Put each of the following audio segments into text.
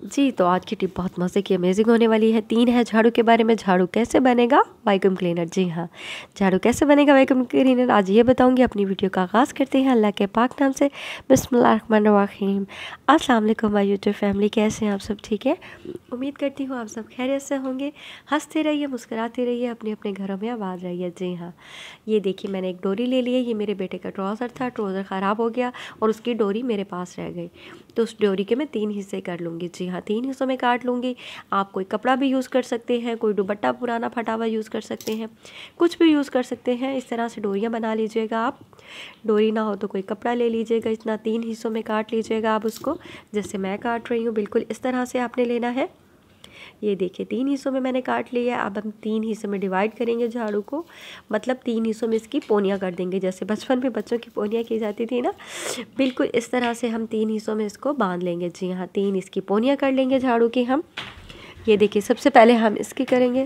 जी, तो आज की टिप बहुत मज़े की अमेज़िंग होने वाली है। 3 है झाड़ू के बारे में। झाड़ू कैसे बनेगा वैक्यूम क्लीनर। जी हाँ, झाड़ू कैसे बनेगा वैक्यूम क्लीनर आज ये बताऊँगी। अपनी वीडियो का आगाज़ करते हैं अल्लाह के पाक नाम से। बिस्मिल्लाहिर्रहमानिर्रहीम। अस्सलाम वालेकुम माय यूट्यूब फैमिली, कैसे हैं आप सब? ठीक है, उम्मीद करती हूँ आप सब खैरियत से होंगे। हँसते रहिए, मुस्कुराते रहिए, अपने अपने घरों में आबाद रहिए। जी हाँ, ये देखिए मैंने एक डोरी ले ली है। ये मेरे बेटे का ट्राउज़र था, ट्राउज़र ख़राब हो गया और उसकी डोरी मेरे पास रह गई। तो उस डोरी के मैं 3 हिस्से कर लूँगी। जी हाँ, 3 हिस्सों में काट लूँगी। आप कोई कपड़ा भी यूज़ कर सकते हैं, कोई दुपट्टा पुराना फटा हुआ यूज़ कर सकते हैं, कुछ भी यूज़ कर सकते हैं। इस तरह से डोरियाँ बना लीजिएगा आप। डोरी ना हो तो कोई कपड़ा ले लीजिएगा। इतना 3 हिस्सों में काट लीजिएगा आप उसको, जैसे मैं काट रही हूँ। बिल्कुल इस तरह से आपने लेना है। ये देखिए 3 हिस्सों में मैंने काट लिया है। अब हम 3 हिस्सों में डिवाइड करेंगे झाड़ू को, मतलब 3 हिस्सों में इसकी पोनियाँ कर देंगे, जैसे बचपन में बच्चों की पोनियाँ की जाती थी ना, बिल्कुल इस तरह से हम 3 हिस्सों में इसको बांध लेंगे। जी हाँ, 3 इसकी पोनियाँ कर लेंगे झाड़ू की हम। ये देखिए सबसे पहले हम इसकी करेंगे।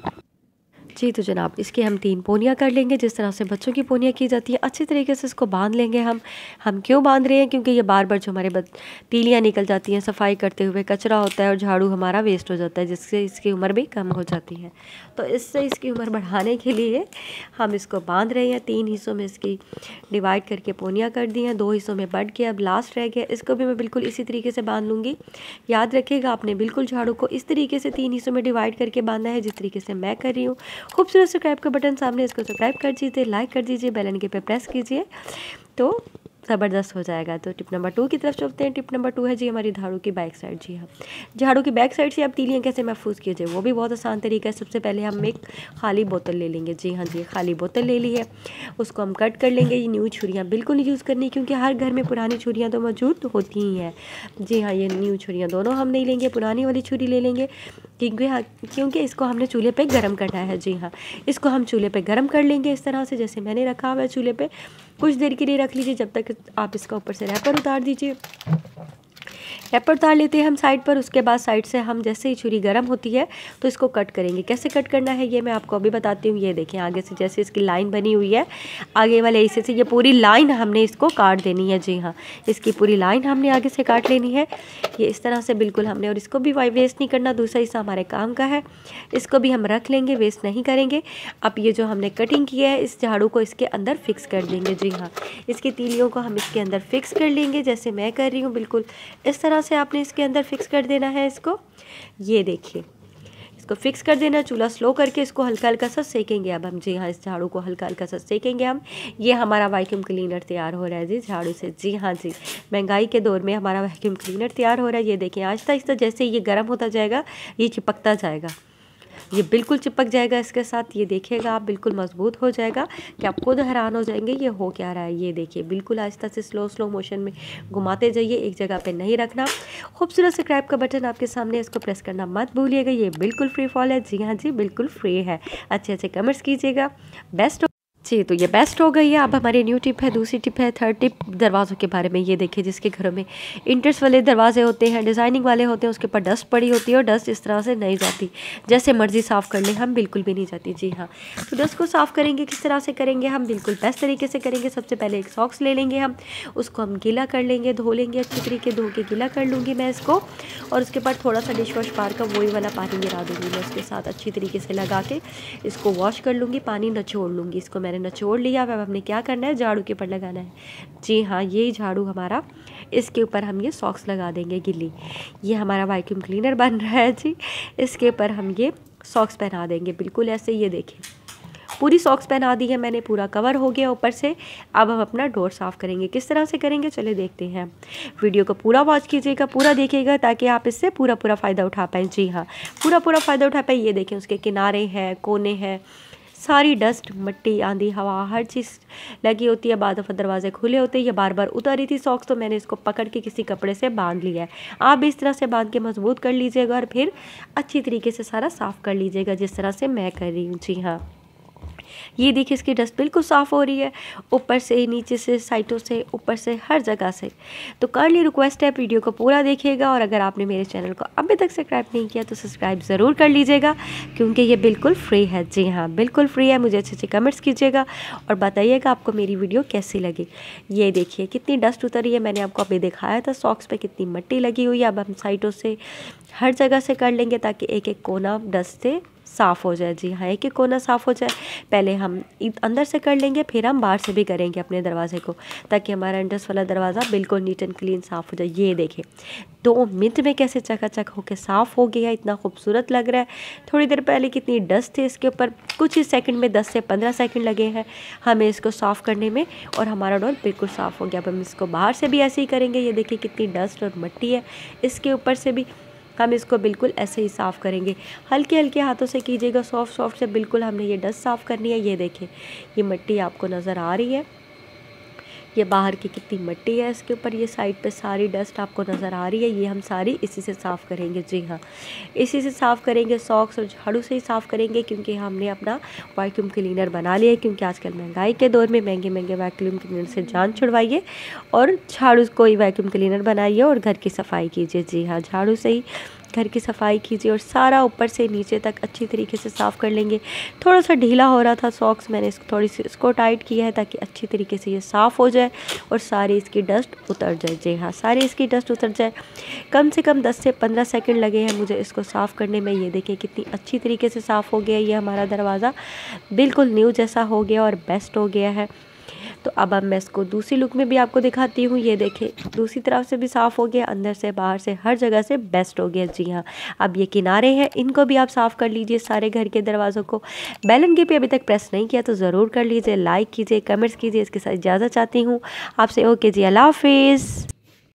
जी तो जनाब, इसकी हम 3 पोनियाँ कर लेंगे, जिस तरह से बच्चों की पोनियाँ की जाती है। अच्छी तरीके से इसको बांध लेंगे हम क्यों बांध रहे हैं, क्योंकि ये बार बार जो हमारे तीलियाँ निकल जाती हैं सफाई करते हुए, कचरा होता है और झाड़ू हमारा वेस्ट हो जाता है, जिससे इसकी उम्र भी कम हो जाती है। तो इससे इसकी उम्र बढ़ाने के लिए हम इसको बांध रहे हैं। 3 हिस्सों में इसकी डिवाइड करके पोनियाँ कर दी हैं, 2 हिस्सों में बढ़ के अब लास्ट रह गया। इसको भी मैं बिल्कुल इसी तरीके से बांध लूँगी। याद रखिएगा, आपने बिल्कुल झाड़ू को इस तरीके से 3 हिस्सों में डिवाइड करके बांधना है, जिस तरीके से मैं कर रही हूँ। खूबसूरत सब्सक्राइब का बटन सामने, इसको सब्सक्राइब कर दीजिए, लाइक कर दीजिए, बेल आइकन पे प्रेस कीजिए, तो ज़बरदस्त हो जाएगा। तो टिप नंबर 2 की तरफ चलते हैं। टिप नंबर 2 है जी हमारी झाड़ू की बैक साइड। जी हाँ, झाड़ू की बैक साइड से आप तीलियाँ कैसे महफूज कीजिए, वो भी बहुत आसान तरीका है। सबसे पहले हम एक खाली बोतल ले लेंगे। जी हाँ जी, खाली बोतल ले ली है, उसको हम कट कर लेंगे। ये न्यू छुरियाँ बिल्कुल नहीं यूज़ करनी, क्योंकि हर घर में पुरानी छुरियाँ तो मौजूद होती ही हैं। जी हाँ, ये न्यू छुरियाँ दोनों हम नहीं लेंगे, पुरानी वाली छुरी ले लेंगे, क्योंकि इसको हमने चूल्हे पे गरम करना है। जी हाँ, इसको हम चूल्हे पे गरम कर लेंगे इस तरह से, जैसे मैंने रखा हुआ है चूल्हे पे। कुछ देर के लिए रख लीजिए, जब तक आप इसका ऊपर से रैपर उतार दीजिए। रैपर उतार लेते हैं हम साइड पर। उसके बाद साइड से हम जैसे ही छुरी गर्म होती है तो इसको कट करेंगे। कैसे कट करना है ये मैं आपको अभी बताती हूँ। ये देखें, आगे से जैसे इसकी लाइन बनी हुई है, आगे वाले हिस्से से ये पूरी लाइन हमने इसको काट देनी है। जी हाँ, इसकी पूरी लाइन हमने आगे से काट लेनी है, ये इस तरह से बिल्कुल हमने। और इसको भी वेस्ट नहीं करना, दूसरा हिस्सा हमारे काम का है, इसको भी हम रख लेंगे, वेस्ट नहीं करेंगे। अब ये जो हमने कटिंग की है, इस झाड़ू को इसके अंदर फिक्स कर देंगे। जी हाँ, इसकी तीलियों को हम इसके अंदर फिक्स कर लेंगे, जैसे मैं कर रही हूँ। बिल्कुल इस तरह से आपने इसके अंदर फिक्स कर देना है इसको। ये देखिए, इसको फिक्स कर देना। चूल्हा स्लो करके इसको हल्का हल्का सा सेकेंगे अब हम। जी हाँ, इस झाड़ू को हल्का हल्का सा सेकेंगे हम। ये हमारा वैक्यूम क्लीनर तैयार हो रहा है जी झाड़ू से। जी हाँ जी, महंगाई के दौर में हमारा वैक्यूम क्लीनर तैयार हो रहा है। ये देखें, आहिस्ता आहिस्ता जैसे ये गर्म होता जाएगा, ये चिपकता जाएगा, ये बिल्कुल चिपक जाएगा इसके साथ। ये देखिएगा आप, बिल्कुल मजबूत हो जाएगा कि आप खुद हैरान हो जाएंगे ये हो क्या रहा है। ये देखिए, बिल्कुल आहिस्ता से स्लो मोशन में घुमाते जाइए, एक जगह पे नहीं रखना। खूबसूरत सब्सक्राइब का बटन आपके सामने, इसको प्रेस करना मत भूलिएगा। ये बिल्कुल फ्री फॉल है। जी हाँ जी, बिल्कुल फ्री है। अच्छे अच्छे कमेंट्स कीजिएगा। बेस्ट जी, तो ये बेस्ट हो गई है। अब हमारी न्यू टिप है, दूसरी टिप है, थर्ड टिप दरवाज़ों के बारे में। ये देखिए, जिसके घरों में इंटर्स वाले दरवाजे होते हैं, डिज़ाइनिंग वाले होते हैं, उसके ऊपर डस्ट पड़ी होती है और डस्ट इस तरह से नहीं जाती, जैसे मर्ज़ी साफ़ कर लें हम, बिल्कुल भी नहीं जाती। जी हाँ, तो डस्ट को साफ़ करेंगे, किस तरह से करेंगे हम, बिल्कुल बेस्ट तरीके से करेंगे। सबसे पहले एक सॉक्स ले लेंगे हम, उसको हम गीला कर लेंगे, धो लेंगे अच्छी तरीके, धो के गीला कर लूँगी मैं इसको। और उसके बाद थोड़ा सा डिश वॉश पार का वही वाला पानी गिरा दूँगी मैं उसके साथ, अच्छी तरीके से लगा के इसको वॉश कर लूँगी, पानी निचोड़ लूँगी। इसको मैंने निचोड़ लिया। अब हमने क्या करना है, झाड़ू के ऊपर लगाना है। जी हाँ, यही झाड़ू हमारा, इसके ऊपर हम ये सॉक्स लगा देंगे गिल्ली। ये हमारा वैक्यूम क्लीनर बन रहा है जी। इसके ऊपर हम ये सॉक्स पहना देंगे, बिल्कुल ऐसे। ये देखिए, पूरी सॉक्स पहना दी है मैंने, पूरा कवर हो गया ऊपर से। अब हम अपना डोर साफ़ करेंगे। किस तरह से करेंगे, चले देखते हैं। वीडियो को पूरा वॉच कीजिएगा, पूरा देखिएगा, ताकि आप इससे पूरा फ़ायदा उठा पाएँ। जी हाँ, पूरा फ़ायदा उठा पाएँ। ये देखें, उसके किनारे हैं, कोने हैं, सारी डस्ट, मिट्टी, आंधी, हवा, हर चीज़ लगी होती है। बाद दफ़ा दरवाजे खुले होते हैं, ये बार बार उतर रही थी सॉक्स, तो मैंने इसको पकड़ के किसी कपड़े से बांध लिया है। आप भी इस तरह से बांध के मजबूत कर लीजिएगा और फिर अच्छी तरीके से सारा साफ़ कर लीजिएगा, जिस तरह से मैं कर रही हूँ। जी हाँ, ये देखिए इसकी डस्ट बिल्कुल साफ़ हो रही है, ऊपर से, नीचे से, साइडों से, ऊपर से, हर जगह से। तो काइंडली रिक्वेस्ट है वीडियो को पूरा देखिएगा, और अगर आपने मेरे चैनल को अभी तक सब्सक्राइब नहीं किया तो सब्सक्राइब ज़रूर कर लीजिएगा, क्योंकि ये बिल्कुल फ्री है। जी हाँ, बिल्कुल फ्री है। मुझे अच्छे अच्छे कमेंट्स कीजिएगा और बताइएगा आपको मेरी वीडियो कैसी लगी। ये देखिए कितनी डस्ट उतरी है, मैंने आपको अभी दिखाया था सॉक्स पे कितनी मिट्टी लगी हुई है। अब हम साइडों से, हर जगह से कर लेंगे ताकि एक एक कोना डस्ट से साफ़ हो जाए। जी हाँ, एक एक कोना साफ़ हो जाए। पहले हम अंदर से कर लेंगे, फिर हम बाहर से भी करेंगे अपने दरवाजे को, ताकि हमारा एंट्रेंस वाला दरवाज़ा बिल्कुल नीट एंड क्लीन साफ़ हो जाए। ये देखिए 2 मिनट में कैसे चकाचक होकर साफ़ हो गया, इतना खूबसूरत लग रहा है। थोड़ी देर पहले कितनी डस्ट थी इसके ऊपर, कुछ ही सेकंड में 10 से 15 सेकंड लगे हैं हमें इसको साफ़ करने में, और हमारा डोर बिल्कुल साफ़ हो गया। अब हम इसको बाहर से भी ऐसे ही करेंगे। ये देखिए कितनी डस्ट और मिट्टी है इसके ऊपर से भी, हम इसको बिल्कुल ऐसे ही साफ़ करेंगे। हल्के हल्के हाथों से कीजिएगा, सॉफ्ट सॉफ्ट से बिल्कुल हमने ये डस्ट साफ़ करनी है। ये देखिए ये मिट्टी आपको नज़र आ रही है, ये बाहर की कितनी मिट्टी है इसके ऊपर, ये साइड पे सारी डस्ट आपको नज़र आ रही है। ये हम सारी इसी से साफ़ करेंगे। जी हाँ, इसी से साफ़ करेंगे, सॉक्स और झाड़ू से ही साफ़ करेंगे, क्योंकि हमने अपना वैक्यूम क्लीनर बना लिया है। क्योंकि आजकल महंगाई के दौर में महंगे महंगे वैक्यूम क्लीनर से जान छुड़वाइए और झाड़ू कोई वैक्यूम क्लीनर बनाइए और घर की सफाई कीजिए। जी हाँ, झाड़ू से ही घर की सफाई कीजिए और सारा ऊपर से नीचे तक अच्छी तरीके से साफ़ कर लेंगे। थोड़ा सा ढीला हो रहा था सॉक्स, मैंने इसको थोड़ी सी इसको टाइट किया है ताकि अच्छी तरीके से ये साफ़ हो जाए और सारी इसकी डस्ट उतर जाए। जी हाँ, सारी इसकी डस्ट उतर जाए। कम से कम 10 से 15 सेकंड लगे हैं मुझे इसको साफ़ करने में। ये देखिए कितनी अच्छी तरीके से साफ़ हो गया। ये हमारा दरवाज़ा बिल्कुल न्यू जैसा हो गया और बेस्ट हो गया है। तो अब मैं इसको दूसरी लुक में भी आपको दिखाती हूँ। ये देखिए दूसरी तरफ से भी साफ़ हो गया, अंदर से बाहर से हर जगह से बेस्ट हो गया। जी हाँ, अब ये किनारे हैं, इनको भी आप साफ़ कर लीजिए सारे घर के दरवाज़ों को। बेल आइकन पे अभी तक प्रेस नहीं किया तो ज़रूर कर लीजिए, लाइक कीजिए, कमेंट्स कीजिए। इसके साथ इजाज़त चाहती हूँ आपसे। ओके जी, अल्लाह हाफिज़।